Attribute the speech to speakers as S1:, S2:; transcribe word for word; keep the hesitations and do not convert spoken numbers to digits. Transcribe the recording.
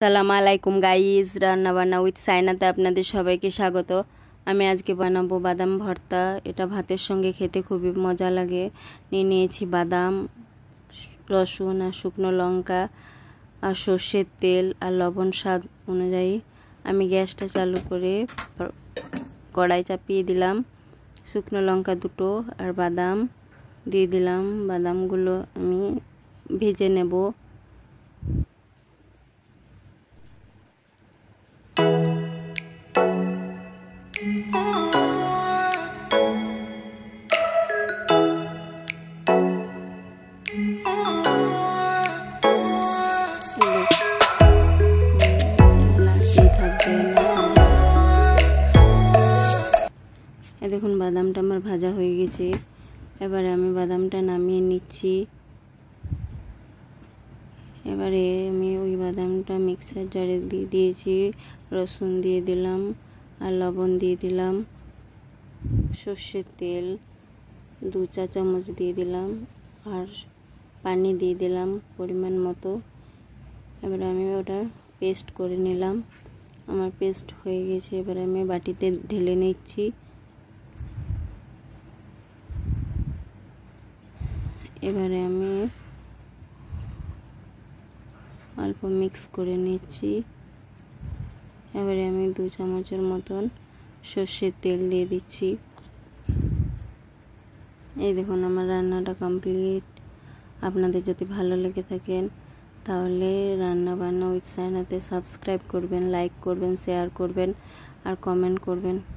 S1: আসসালামু আলাইকুম গাইজ, রান্না বান্না উইথ সাইনাতে আপনাদের সবাইকে স্বাগত। আমি আজকে বানাবো বাদাম ভর্তা। এটা ভাতের সঙ্গে খেতে খুবই মজা লাগে। নিয়ে নিয়েছি বাদাম, রসুন আর শুকনো লঙ্কা আর সর্ষের তেল আর লবণ স্বাদ অনুযায়ী। আমি গ্যাসটা চালু করে কড়াই চাপিয়ে দিলাম। শুকনো লঙ্কা দুটো আর বাদাম দিয়ে দিলাম। বাদামগুলো আমি ভেজে নেব। দেখুন বাদামটা আমার ভাজা হয়ে গেছে। এবারে আমি বাদামটা নামিয়ে নিচ্ছি। এবারে আমি ওই বাদামটা মিক্সার জারে দিয়ে দিয়েছি। রসুন দিয়ে দিলাম আর লবণ দিয়ে দিলাম। সর্ষের তেল দু চা চামচ দিয়ে দিলাম আর পানি দিয়ে দিলাম পরিমাণ মতো। এবারে আমি ওটা পেস্ট করে নিলাম। আমার পেস্ট হয়ে গেছে। এবারে আমি বাটিতে ঢেলে নিচ্ছি। এবারে আমি অল্প মিক্স করে নিচ্ছি। এবারে আমি দু চামচের মতন সর্ষের তেল দিয়ে দিচ্ছি। এই দেখুন আমার রান্নাটা কমপ্লিট। আপনাদের যদি ভালো লেগে থাকেন তাহলে রান্না বান্না উইথ সাইনাতে সাবস্ক্রাইব করবেন, লাইক করবেন, শেয়ার করবেন আর কমেন্ট করবেন।